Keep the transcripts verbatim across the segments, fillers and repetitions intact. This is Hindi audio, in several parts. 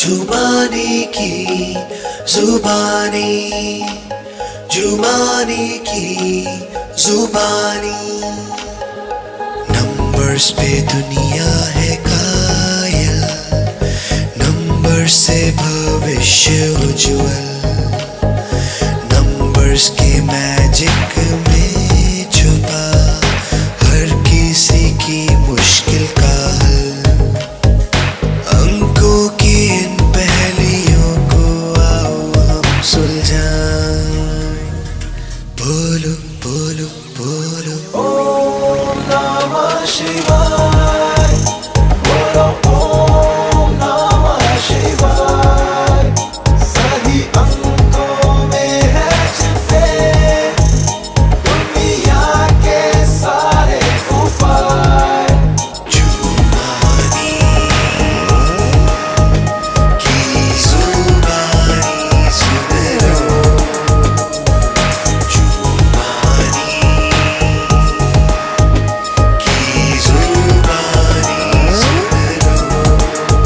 जुबानी की जुबानी, जुबानी की जुबानी। नंबर्स पे दुनिया है कायल, नंबर से भविष्य उज्जवल, नंबर्स के मैजिक में छुपा हर किसी की मुश्किल का हल। अंकों की इन पहेलियों को आओ हम सुलझाएं। बोलो बोलो बोलो ओम नमः शिवाय, बोलो ओम नमः शिवाय। सही अंकों में है छिपे दुनिया के सारे उपाय। जुबानी की जुबानी सुन लो, जुबानी की जुबानी सुन लो।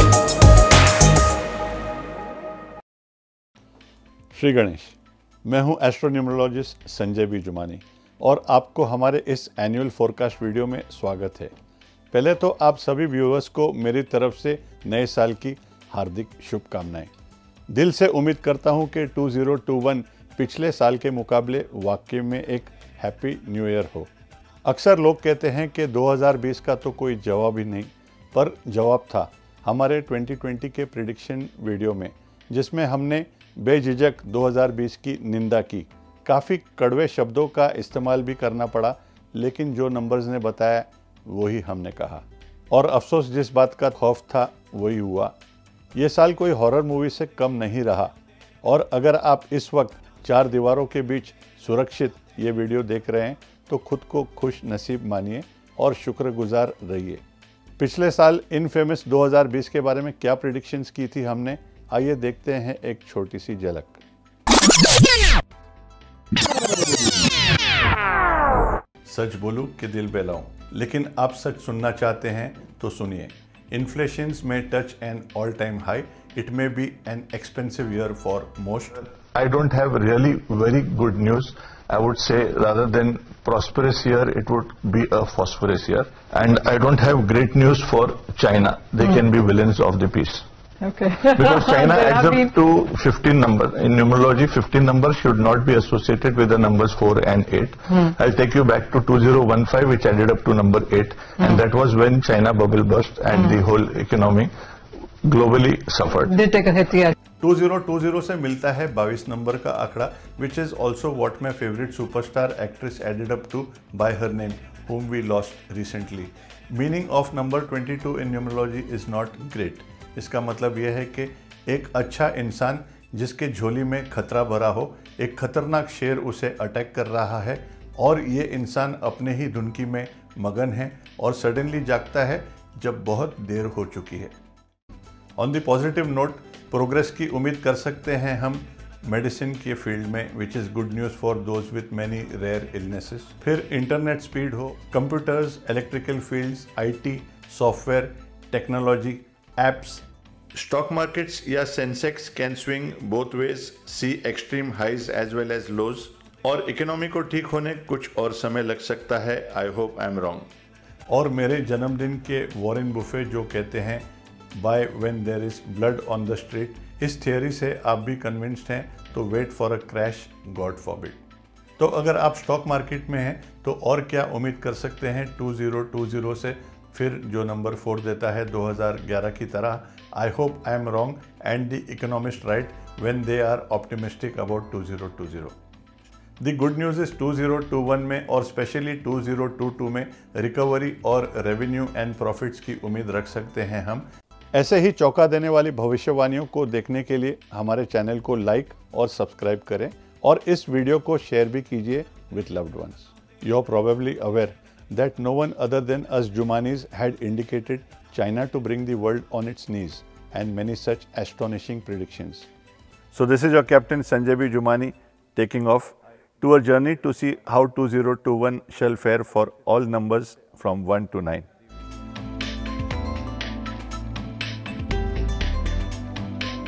श्री गणेश, मैं हूं एस्ट्रोन्यूमरोलॉजिस्ट संजय बी जुमानी और आपको हमारे इस एनुअल फोरकास्ट वीडियो में स्वागत है। पहले तो आप सभी व्यूअर्स को मेरी तरफ से नए साल की हार्दिक शुभकामनाएं। दिल से उम्मीद करता हूं कि दो हज़ार इक्कीस पिछले साल के मुकाबले वाकई में एक हैप्पी न्यू ईयर हो। अक्सर लोग कहते हैं कि दो हज़ार बीस का तो कोई जवाब ही नहीं, पर जवाब था हमारे दो हज़ार बीस के प्रिडिक्शन वीडियो में, जिसमें हमने बेझिझक दो हज़ार बीस की निंदा की। काफ़ी कड़वे शब्दों का इस्तेमाल भी करना पड़ा, लेकिन जो नंबर्स ने बताया वही हमने कहा, और अफसोस जिस बात का खौफ था वही हुआ। ये साल कोई हॉरर मूवी से कम नहीं रहा, और अगर आप इस वक्त चार दीवारों के बीच सुरक्षित ये वीडियो देख रहे हैं तो खुद को खुश नसीब मानिए और शुक्रगुजार रहिए। पिछले साल इनफेमस दो हज़ार बीस के बारे में क्या प्रेडिक्शंस की थी हमने, आइए देखते हैं एक छोटी सी झलक। सच बोलूं कि दिल बहलाऊं, लेकिन आप सच सुनना चाहते हैं तो सुनिए। इन्फ्लेशन में touch an all time high, it may be an expensive year for most. I don't have really very good news. I would say rather than prosperous year, it would be a phosphorus year. And I don't have great news for China. They mm. can be villains of the peace. Okay. Because China There adds have up been- to fifteen number. In numerology, fifteen numbers should not be associated with the numbers four and eight. I'll take you back to two thousand fifteen, which added up to number eight. And that was when China bubble burst and the whole economy globally suffered. They take a hit, yeah. दो हज़ार बीस से मिलता है बाईस नंबर का आंकड़ा, which is also what my favourite superstar actress added up to by her name whom we lost recently. Meaning of number twenty-two in numerology is not great. इसका मतलब यह है कि एक अच्छा इंसान जिसके झोली में खतरा भरा हो, एक खतरनाक शेर उसे अटैक कर रहा है और ये इंसान अपने ही धुनकी में मगन है और सडनली जागता है जब बहुत देर हो चुकी है। On the positive note, progress की उम्मीद कर सकते हैं हम मेडिसिन के फील्ड में, which is good news for those with many rare illnesses. फिर इंटरनेट स्पीड हो, computers, electrical fields, IT, software, technology, apps. Stock markets या Sensex can swing both ways, see extreme highs as well as lows, और इकोनॉमी को ठीक होने कुछ और समय लग सकता है। I hope I am wrong. और मेरे जन्मदिन के वॉरेन बुफे जो कहते हैं buy when there is blood on the street, इस थियोरी से आप भी कन्विंस्ड हैं तो wait for a crash, God forbid. तो अगर आप स्टॉक मार्केट में हैं तो और क्या उम्मीद कर सकते हैं दो हज़ार बीस से, फिर जो नंबर फोर देता है दो हज़ार ग्यारह की तरह। I hope I am wrong and the economist right when they are optimistic about दो हज़ार बीस। द गुड न्यूज़ इज दो हज़ार इक्कीस में और स्पेशली दो हज़ार बाईस में रिकवरी और रेवेन्यू एंड प्रॉफिट्स की उम्मीद रख सकते हैं हम। ऐसे ही चौंका देने वाली भविष्यवाणियों को देखने के लिए हमारे चैनल को लाइक और सब्सक्राइब करें और इस वीडियो को शेयर भी कीजिए with loved ones. You are probably aware that no one other than us Jumanis had indicated China to bring the world on its knees, and many such astonishing predictions. So this is your captain Sanjay B. Jumani taking off to a journey to see how two thousand twenty-one shall fare for all numbers from one to nine.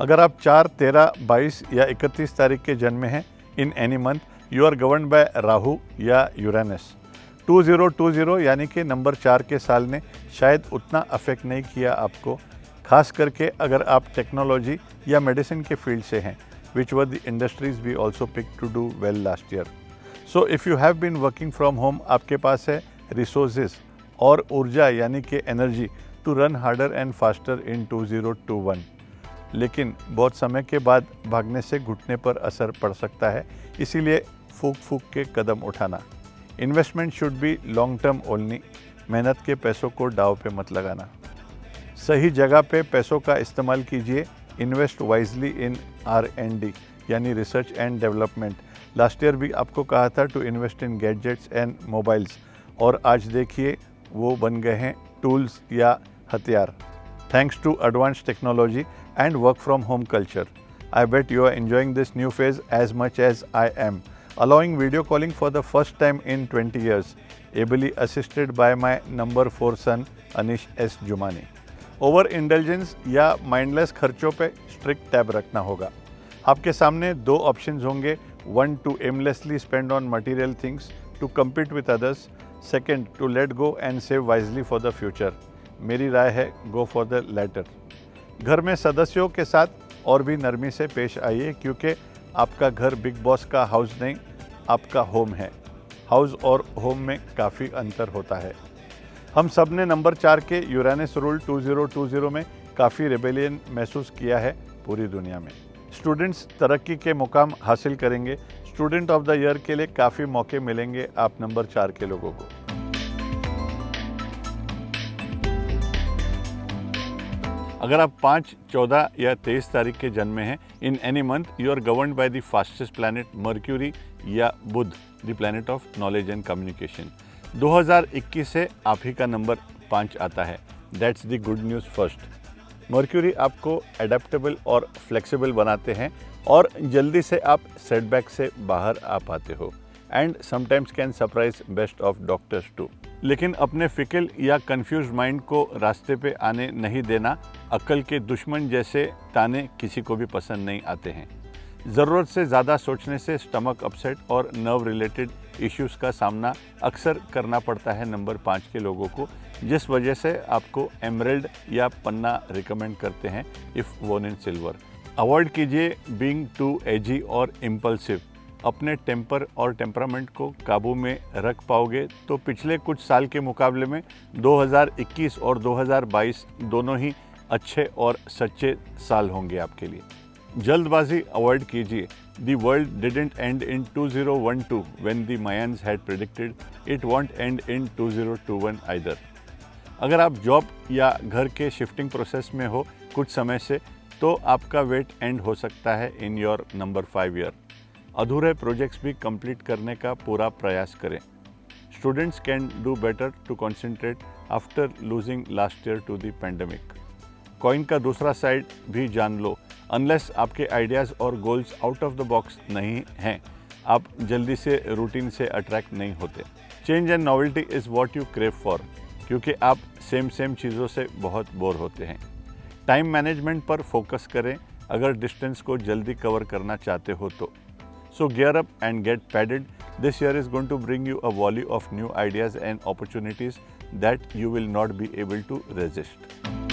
अगर आप चार, तेरह, बाईस या इकतीस तारीख के जन्मे हैं in any month, you are govern by Rahu या Uranus. Two zero two zero यानी कि नंबर चार के साल ने शायद उतना अफेक्ट नहीं किया आपको, खास करके अगर आप टेक्नोलॉजी या मेडिसिन के फील्ड से हैं, which were the industries we also pick to do well last year. So if you have been working from home, आपके पास है रिसोर्सेज और ऊर्जा यानी कि energy to run harder and faster in two zero two one. लेकिन बहुत समय के बाद भागने से घुटने पर असर पड़ सकता है, इसीलिए फूक फूक के कदम उठाना। Investment should be long term only, मेहनत के पैसों को दांव पे मत लगाना। सही जगह पे पैसों का इस्तेमाल कीजिए, invest wisely in R and D यानी research and development. Last year भी आपको कहा था to invest in gadgets and mobiles, और आज देखिए वो बन गए हैं टूल्स या हथियार। Thanks to advance technology and work from home culture. I bet you are enjoying this new phase as much as I am. Allowing video calling for the first time in twenty years, ably assisted by my number four son Anish S. Jumani. Over indulgence या mindless खर्चों पे strict टैब रखना होगा। आपके सामने दो options होंगे, one to aimlessly spend on material things to compete with others, second to let go and save wisely for the future. मेरी राय है go for the latter. घर में सदस्यों के साथ और भी नरमी से पेश आइए, क्योंकि आपका घर बिग बॉस का हाउस नहीं, आपका होम है। हाउस और होम में काफ़ी अंतर होता है। हम सब ने नंबर चार के Uranus rule two zero two zero में काफ़ी रेबेलियन महसूस किया है पूरी दुनिया में। स्टूडेंट्स तरक्की के मुकाम हासिल करेंगे, स्टूडेंट ऑफ द ईयर के लिए काफ़ी मौके मिलेंगे आप नंबर चार के लोगों को। अगर आप पाँच, चौदह या तेईस तारीख के जन्मे हैं in any month, you are governed by the fastest planet Mercury या Budh, the planet of knowledge and communication. दो हज़ार इक्कीस से आप ही का नंबर पाँच आता है, that's the good news first. Mercury आपको एडेप्टेबल और फ्लेक्सिबल बनाते हैं और जल्दी से आप सेटबैक से बाहर आ पाते हो, and sometimes can surprise best of doctors too. लेकिन अपने फिकल या कंफ्यूज माइंड को रास्ते पे आने नहीं देना। अक्ल के दुश्मन जैसे ताने किसी को भी पसंद नहीं आते हैं। ज़रूरत से ज़्यादा सोचने से स्टमक अपसेट और नर्व रिलेटेड इश्यूज़ का सामना अक्सर करना पड़ता है नंबर पाँच के लोगों को, जिस वजह से आपको एमरल्ड या पन्ना रिकमेंड करते हैं if worn in silver. Avoid कीजिए बीइंग टू एजी और इम्पल्सिव। अपने टेम्पर और टेम्परामेंट को काबू में रख पाओगे तो पिछले कुछ साल के मुकाबले में दो हज़ार इक्कीस और दो हज़ार बाईस दोनों ही अच्छे और सच्चे साल होंगे आपके लिए। जल्दबाजी अवॉइड कीजिए। The world didn't end in two zero one two when the Mayans had predicted, it won't end in two zero two one either. अगर आप जॉब या घर के शिफ्टिंग प्रोसेस में हो कुछ समय से, तो आपका वेट एंड हो सकता है in your number five year. अधूरे प्रोजेक्ट्स भी कंप्लीट करने का पूरा प्रयास करें। Students can do better to concentrate after losing last year to the pandemic. Coin का दूसरा साइड भी जान लो। अनलेस आपके आइडियाज़ और goals out of the box नहीं हैं, आप जल्दी से रूटीन से अट्रैक्ट नहीं होते। Change and novelty is what you crave for, क्योंकि आप सेम सेम चीज़ों से बहुत बोर होते हैं। टाइम मैनेजमेंट पर फोकस करें अगर डिस्टेंस को जल्दी कवर करना चाहते हो तो। So gear up and get padded. This year is going to bring you a volley of new ideas and opportunities that you will not be able to resist.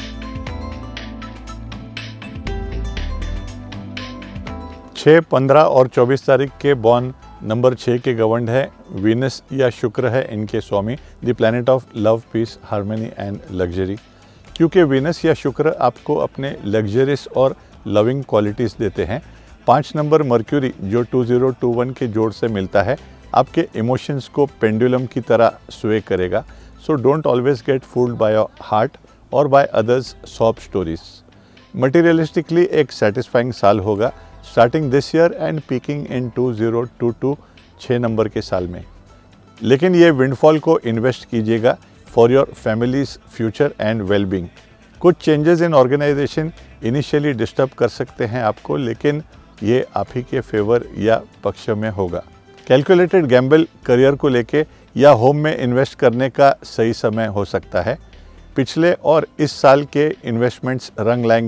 छः, पंद्रह और चौबीस तारीख के बॉर्न नंबर छः के गवर्नड है वीनस या शुक्र है इनके स्वामी, the planet of love, peace, harmony and luxury. क्योंकि वीनस या शुक्र आपको अपने लग्जरियस और लविंग क्वालिटीज़ देते हैं। पाँच नंबर मर्क्यूरी जो टू ज़ीरो टू वन के जोड़ से मिलता है, आपके इमोशंस को पेंडुलम की तरह स्वे करेगा। So don't always get fooled by your heart और by others soft stories. Materialistically एक सेटिस्फाइंग साल होगा, starting this year and peaking in two zero two two, छः नंबर के साल में। लेकिन ये विंडफॉल को इन्वेस्ट कीजिएगा for your family's future and wellbeing. कुछ changes in organisation initially disturb कर सकते हैं आपको, लेकिन ये आप ही के फेवर या पक्ष में होगा। कैलकुलेटेड गैम्बल करियर को लेके या होम में इन्वेस्ट करने का सही समय हो सकता है। पिछले और इस साल के इन्वेस्टमेंट्स रंग लाएंगे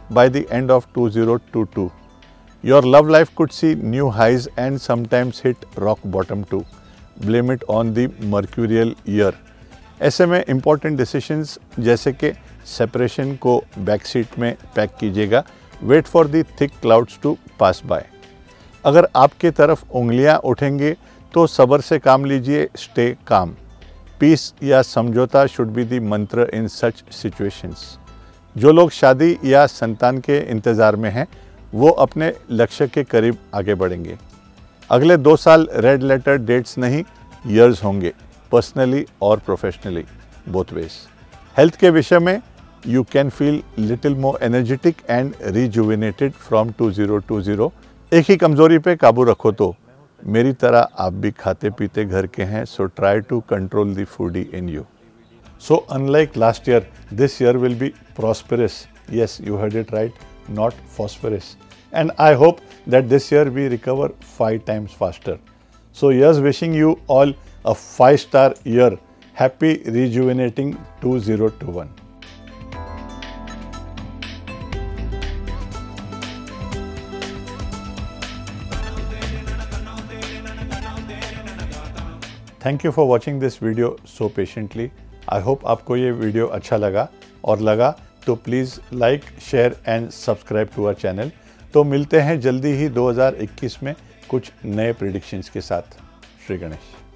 by the end of two thousand twenty-two. Your love life could see new highs and sometimes hit rock bottom too. Blame it on the mercurial year. ऐसे में important decisions जैसे कि separation को back seat में पैक कीजिएगा. Wait for the thick clouds to pass by. अगर आपके तरफ उंगलियां उठेंगे तो सब्र से काम लीजिए. Stay calm. Peace या समझौता should be the mantra in such situations. जो लोग शादी या संतान के इंतज़ार में हैं वो अपने लक्ष्य के करीब आगे बढ़ेंगे. अगले दो साल रेड लेटर डेट्स नहीं ईयर्स होंगे, पर्सनली और प्रोफेशनली, बोथ वेज. हेल्थ के विषय में you can feel little more energetic and rejuvenated from two thousand twenty. एक ही कमज़ोरी पे काबू रखो तो मेरी तरह आप भी खाते पीते घर के हैं, so try to control the foodie in you. So unlike last year, this year will be prosperous. Yes, you heard it right, not phosphorus. And I hope that this year we recover five times faster. So yes, wishing you all a five star year. Happy rejuvenating two thousand twenty-one. Thank you for watching this video so patiently. I hope आपको ये वीडियो अच्छा लगा, और लगा तो please like, share and subscribe to our channel. तो मिलते हैं जल्दी ही दो हज़ार इक्कीस में कुछ नए प्रेडिक्शंस के साथ. श्री गणेश.